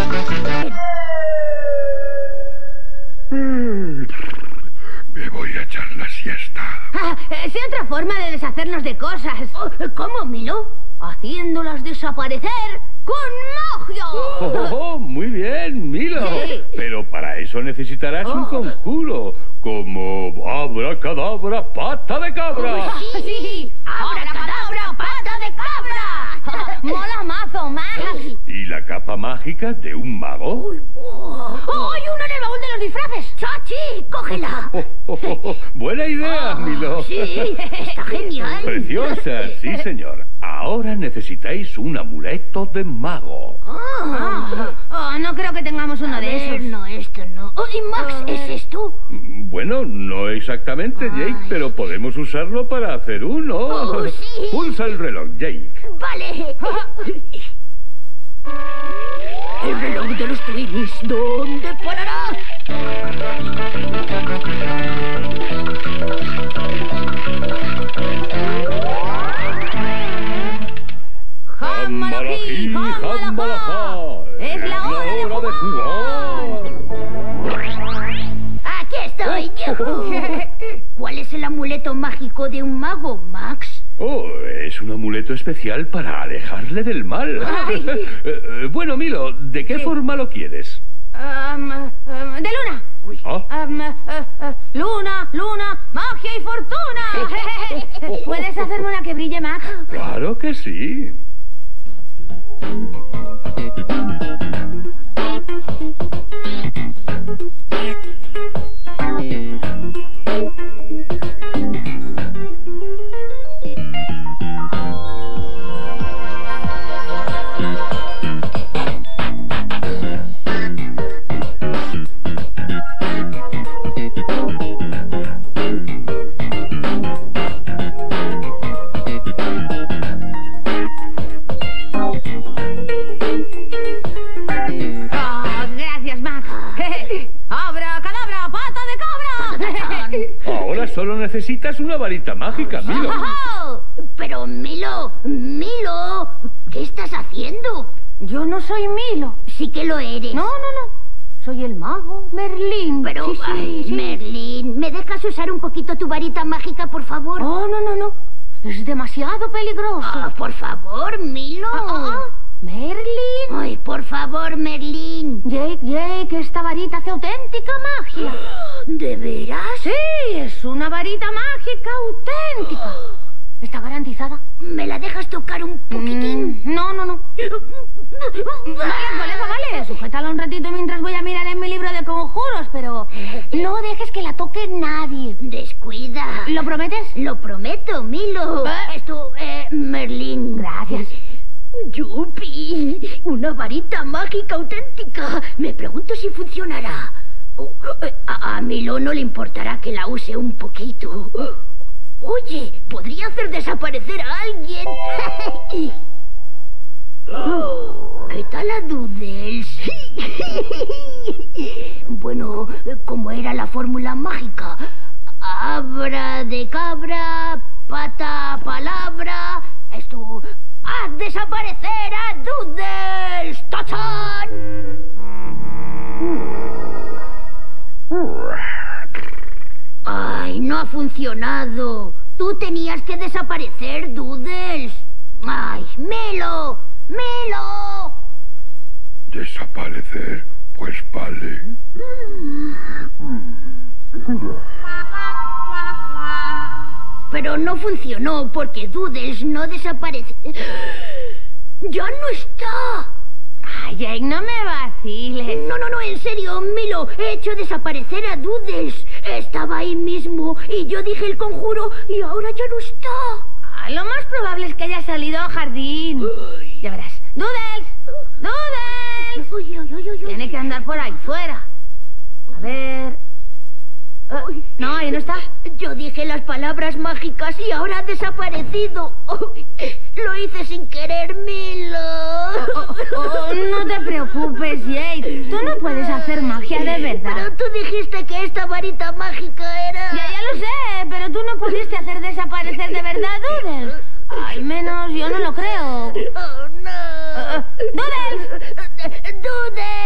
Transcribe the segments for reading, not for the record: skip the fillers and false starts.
Me voy a echar la siesta. Sé otra forma de deshacernos de cosas. ¿Cómo, Milo? Haciéndolas desaparecer con magia. Muy bien, Milo. Sí. Pero para eso necesitarás un conjuro, como abracadabra, pata de cabra. Sí. Abracadabra, pata de cabra. Mola mazo, Max. ¿Y la capa mágica de un mago? ¡Hay uno en el baúl de los disfraces! ¡Chachi! ¡Cógela! Buena idea, Milo. Sí, está genial. Preciosa, sí, señor. Ahora necesitáis un amuleto de mago. No creo que tengamos uno de esos. No, esto no. ¿Y Max, es esto? Bueno, no exactamente, Jake, pero podemos usarlo para hacer uno. Sí. Pulsa el reloj, Jake. Vale. El reloj de los Twinis, ¿dónde parará? ¡Jambalají, jambalajá! ¡Es la hora de jugar! Aquí estoy yo. ¿Cuál es el amuleto mágico de un mago, Max? Oh, es un amuleto especial para alejarle del mal. Bueno, Milo, ¿de qué forma lo quieres? De luna. Luna, magia y fortuna. ¿Puedes hacerme una que brille, Max? Claro que sí. Gracias, Max. Abracadabra, pata de cabra. Ahora solo necesitas una varita mágica, Milo. Pero Milo, ¿qué estás haciendo? Yo no soy Milo. Sí que lo eres. No. Soy el mago Merlín. Pero, Sí. Merlín, ¿me dejas usar un poquito tu varita mágica, por favor? Oh, no. Es demasiado peligroso. Por favor, Milo. Merlín. Ay, por favor, Merlín. Jake, esta varita hace auténtica magia. ¿De veras? Sí, es una varita mágica auténtica. ¿Está garantizada? ¿Me la dejas tocar un poquitín? No. Vale, colega, vale. Sujétala un ratito mientras voy a mirar en mi libro de conjuros, pero no dejes que la toque nadie. Descuida. ¿Lo prometes? Lo prometo, Milo. Esto, Merlín. Gracias. ¡Yupi! Una varita mágica auténtica. Me pregunto si funcionará. A Milo no le importará que la use un poquito. Oye, podría hacer desaparecer a alguien. ¿Qué tal a Doodles? Bueno, ¿cómo era la fórmula mágica? Abra de cabra, pata, palabra. Esto... ¡haz desaparecer a Doodles! ¡Tachán! ¡Ay, no ha funcionado! Tú tenías que desaparecer, Doodles. ¡Ay, Milo! ¿Desaparecer? Pues vale. Pero no funcionó porque Doodles no desaparece. ¡Ya no está! Ay, Jake, no me vaciles. No, en serio, Milo, he hecho desaparecer a Doodles. Estaba ahí mismo y yo dije el conjuro y ahora ya no está. Lo más probable es que haya salido al jardín. Ya verás. ¡Doodles! Tiene que andar por ahí fuera. A ver... no, ahí no está. Yo dije las palabras mágicas y ahora ha desaparecido. Lo hice sin querer, Milo. No te preocupes, Jake. Tú no puedes hacer magia de verdad. Pero tú dijiste que esta varita mágica era... Ya lo sé, pero tú no pudiste hacer desaparecer de verdad, Doodles. Al menos yo no lo creo. ¡Oh, no! ¡Doodles! ¡Doodles!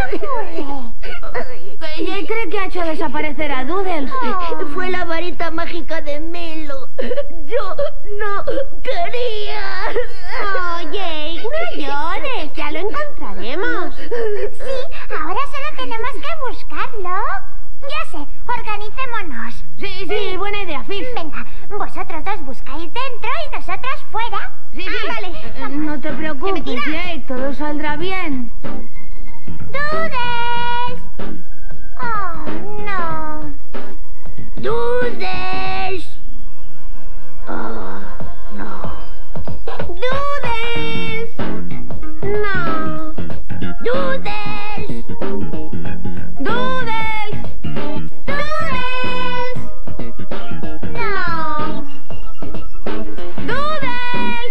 Jake cree que ha hecho desaparecer a Doodles. Fue la varita mágica de Milo. Yo no quería. Oh, Jake, no llores, ya lo encontraremos. Sí, ahora solo tenemos que buscarlo. Ya sé, organicémonos. Sí, buena idea, Fizz. Venga, vosotros dos buscáis dentro y nosotros fuera. Sí, vale. No te preocupes, Jake, todo saldrá bien. ¡Doodles! Oh, no. ¡Doodles! Oh, no. ¡Doodles! No. ¡Doodles! ¡Doodles! ¡Doodles! No. ¡Doodles!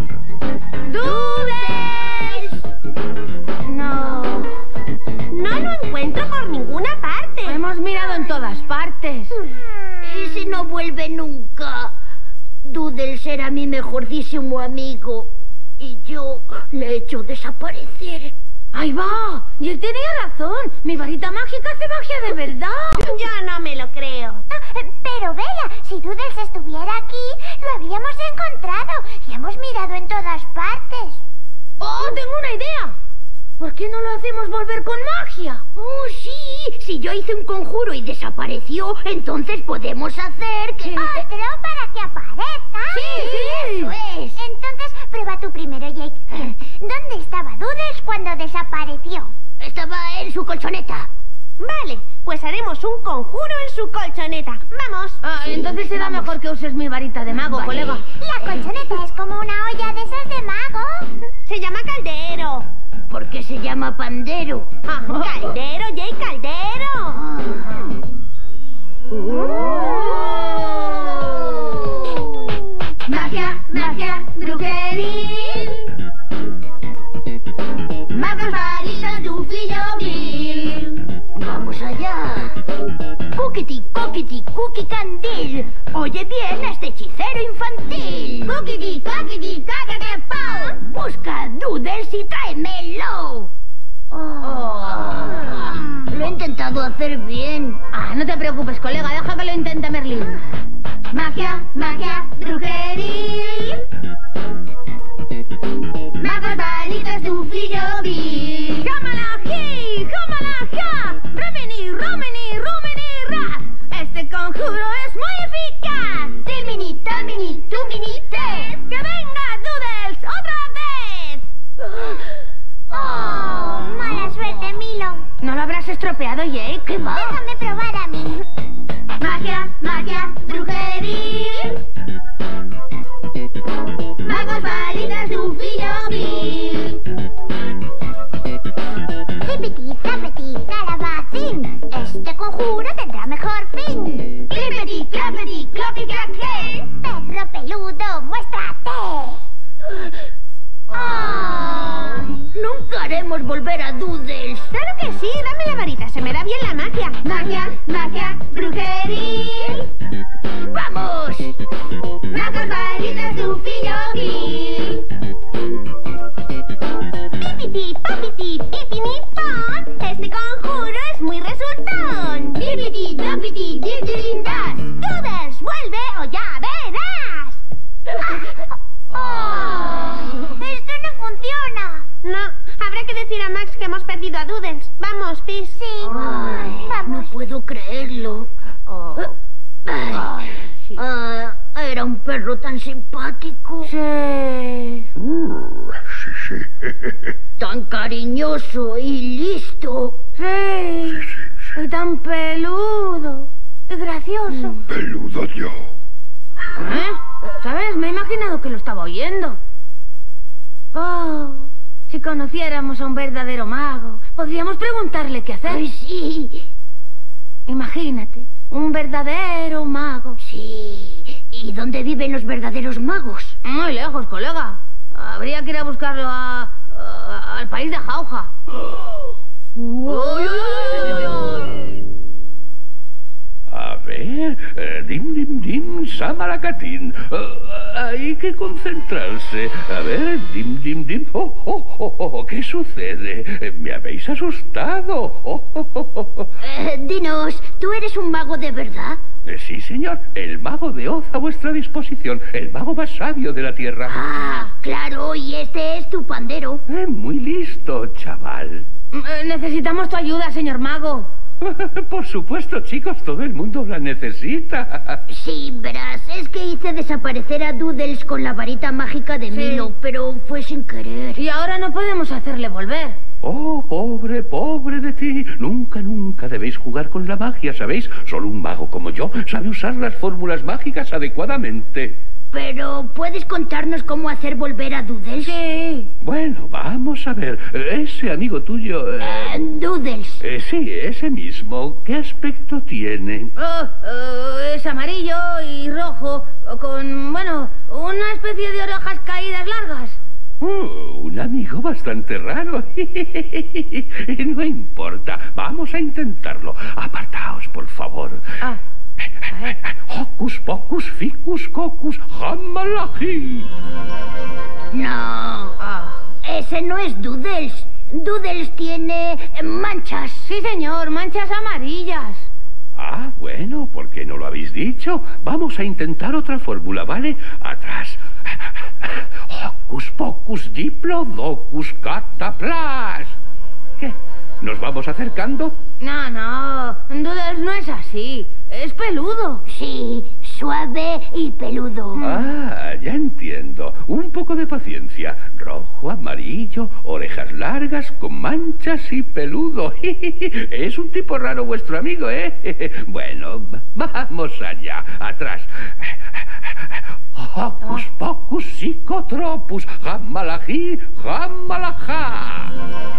¡Doodles! No. No lo encuentro por ninguna parte. Hemos mirado en todas partes. ¿Y si no vuelve nunca? Doodles era mi mejordísimo amigo y yo le he hecho desaparecer. ¡Ahí va! Jake tenía razón. Mi varita mágica hace magia de verdad. Yo no me lo creo. Pero Bella, si Doodles estuviera aquí, lo habríamos encontrado y hemos mirado en todas partes. ¡Oh, tengo una idea! ¿Por qué no lo hacemos volver con magia? ¡Oh, sí! Si yo hice un conjuro y desapareció, entonces podemos hacer que... ¿Otro para que aparezca? Sí, eso es. Entonces, prueba tú primero, Jake. ¿Dónde estaba Doodles cuando desapareció? Estaba en su colchoneta. Vale, pues haremos un conjuro en su colchoneta. ¡Vamos! Entonces será mejor que uses mi varita de mago, colega. La colchoneta es como una olla de esas de mago. Se llama caldero. ¿Por qué se llama pandero? ¡Caldero, Jake, caldero! Magia, magia, brujeril. Magos, varitas, dufillo, ¡Vamos allá! ¡Coquiti, coquiti, cookie candil! ¡Oye bien a este hechicero infantil! ¡Coquiti, coquiti, coquiti, pau! ¡Busca Doodles y tráemelo! Lo he intentado hacer bien. No te preocupes, colega, deja que lo intente Merlín. Magia, magia, brujeril. Magos, varitas, dufillo, ¡Jámala, ji! ¡Jámala, ja! ¡Romini, romini, rumini, ras! Este conjuro es muy eficaz. Tilmini, talmini, tumini, tes. ¡Que venga, Doodles, otra vez! Mala suerte, Milo. ¿No lo habrás estropeado, Jake? ¿Qué va? Déjame probar a mí. Magia, magia, brujeril. Magos, varitas, dufillo, Clippity, clappity, calabacín. Este conjuro tendrá mejor fin. Clippity, clappity, cloppy, clack, clack. Perro peludo, muéstrate. Nunca haremos volver a Doodles. ¡Claro que sí! ¡Dame la varita! ¡Se me da bien la magia! Magia, magia, brujeril. ¡Vamos! Magos, varitas, dufillo, ¡Pipiti, papiti, pipini, pon! ¡Este conjuro es muy resultón! Dippity, dappity, diddlindas. ¡Doodles, vuelve o ya verás! Esto no funciona. No, habrá que decir a Max que hemos perdido a Doodles. ¡Vamos, Fizz! Sí. No Vamos. puedo creerlo. Era un perro tan simpático, Sí. Sí. tan cariñoso y listo. Sí. Y tan peludo. Y gracioso. Peludo yo. ¿Sabes? Me he imaginado que lo estaba oyendo. Oh, si conociéramos a un verdadero mago, podríamos preguntarle qué hacer. ¡Ay, sí! Imagínate, un verdadero mago. Sí. ¿Y dónde viven los verdaderos magos? Muy lejos, colega. Habría que ir a buscarlo al país de Jauja. A ver, dim, dim, dim, samaracatín. Hay que concentrarse. A ver, dim, dim, dim. ¿Qué sucede? Me habéis asustado. Dinos, ¿tú eres un mago de verdad? Sí, señor. El mago de Oz a vuestra disposición. El mago más sabio de la Tierra. Ah, claro, y este es tu pandero. Muy listo, chaval. Necesitamos tu ayuda, señor mago. Por supuesto, chicos, todo el mundo la necesita. Sí, verás, es que hice desaparecer a Doodles con la varita mágica de Milo, pero fue sin querer. Y ahora no podemos hacerle volver. Oh, pobre, pobre de ti. Nunca, nunca debéis jugar con la magia, ¿sabéis? Solo un mago como yo sabe usar las fórmulas mágicas adecuadamente. Pero, ¿puedes contarnos cómo hacer volver a Doodles? Sí. Bueno, vamos a ver. Ese amigo tuyo... Doodles. Sí, ese mismo. ¿Qué aspecto tiene? Es amarillo y rojo, con, bueno, una especie de orejas caídas largas. Un amigo bastante raro. No importa. Vamos a intentarlo. Apartaos, por favor. Hocus pocus ficus cocus jamalaji. No. Ese no es Doodles. Doodles tiene manchas. Sí, señor, manchas amarillas. Ah, bueno, ¿por qué no lo habéis dicho? Vamos a intentar otra fórmula, ¿vale? Atrás. Hocus pocus diplodocus cataplas. ¿Qué? ¿Nos vamos acercando? No, Doodles no es así. Es peludo. Sí, suave y peludo. Ah, ya entiendo. Un poco de paciencia. Rojo, amarillo, orejas largas, con manchas y peludo. Es un tipo raro vuestro amigo, ¿eh? Bueno, vamos allá. Atrás. Hocus pocus psicotropus jamalaji jamalajá.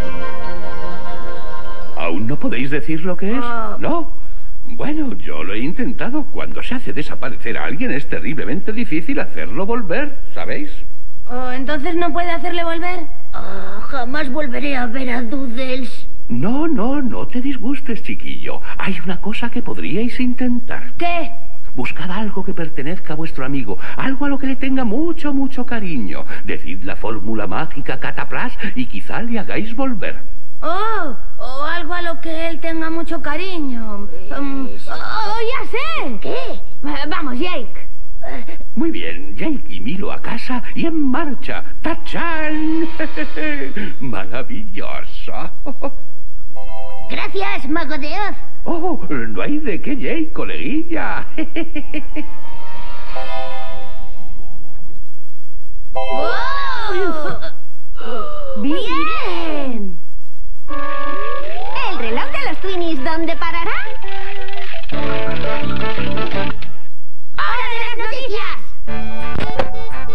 ¿Aún no podéis decir lo que es? ¿No? Bueno, yo lo he intentado. Cuando se hace desaparecer a alguien es terriblemente difícil hacerlo volver, ¿sabéis? ¿Entonces no puede hacerle volver? Jamás volveré a ver a Doodles. No te disgustes, chiquillo. Hay una cosa que podríais intentar. ¿Qué? Buscad algo que pertenezca a vuestro amigo, algo a lo que le tenga mucho, mucho cariño. Decid la fórmula mágica cataplas y quizá le hagáis volver. O algo a lo que él tenga mucho cariño. Ya sé. ¿Qué? Vamos, Jake. Muy bien, Jake y Milo a casa y en marcha. ¡Tachán! ¡Maravilloso! Gracias, mago de Oz. Oh, no hay de qué, Jake, coleguilla. ¡Wow! ¡Bien! ¿El reloj de los Twinnies dónde parará? ¡Hora de las noticias!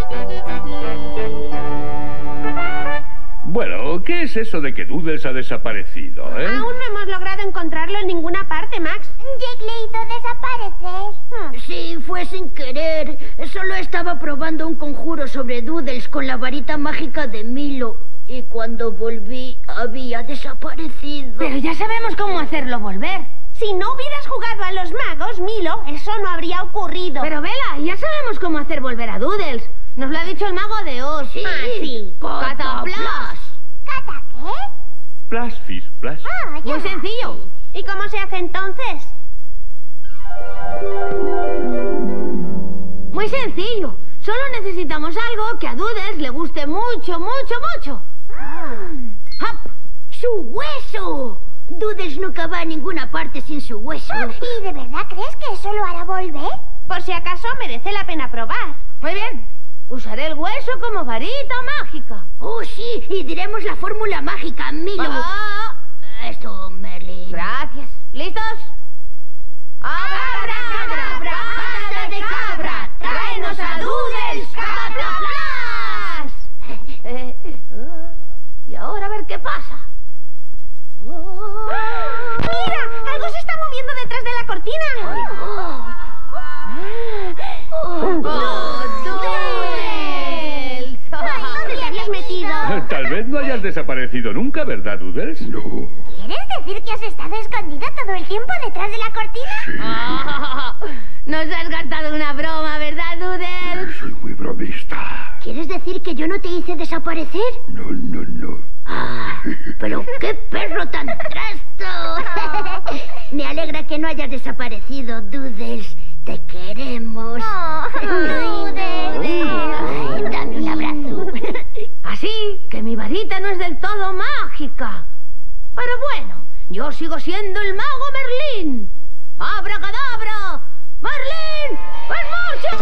Bueno, ¿qué es eso de que Doodles ha desaparecido, eh? Aún no hemos logrado encontrarlo en ninguna parte, Max. Jake le hizo desaparecer. Sí, fue sin querer. Solo estaba probando un conjuro sobre Doodles con la varita mágica de Milo. Y cuando volví, había desaparecido. Pero ya sabemos cómo hacerlo volver. Si no hubieras jugado a los magos, Milo, eso no habría ocurrido. Pero Vela, ya sabemos cómo hacer volver a Doodles. Nos lo ha dicho el mago de Oz. Sí. Sí. ¡Cataplas! ¿Cata qué? Plasfis, plas. Ah, ya. Muy sencillo. ¿Y cómo se hace entonces? Muy sencillo. Solo necesitamos algo que a Doodles le guste mucho, mucho, mucho. ¡Hop! ¡Su hueso! Doodles nunca va a ninguna parte sin su hueso. ¿Y de verdad crees que eso lo hará volver? Por si acaso merece la pena probar. Muy bien. Usaré el hueso como varita mágica. ¡Oh, sí! Y diremos la fórmula mágica, Milo. Esto, Merlin. Gracias. ¿Listos? ¡Abracadabra! ¡Pata de cabra! ¡Tráenos a Doodles cataplas! Y ahora a ver qué pasa. ¡Mira! Algo se está moviendo detrás de la cortina. ¡Doodles! ¿Dónde te habías metido? Tal vez no hayas desaparecido nunca, ¿verdad, Doodles? No. ¿Quieres decir que has estado escondida todo el tiempo detrás de la cortina? Sí. Nos has gastado una broma, ¿verdad, Doodles? Soy muy bromista. mágica. ¿Quieres decir que yo no te hice desaparecer? No, no, no. Ah, pero qué perro tan trasto. Me alegra que no hayas desaparecido, Doodles. Te queremos. Ay, dame un abrazo. Así que mi varita no es del todo mágica. Pero bueno, yo sigo siendo el mago Merlín. ¡Abracadabra! ¡Merlín! ¡En marcha!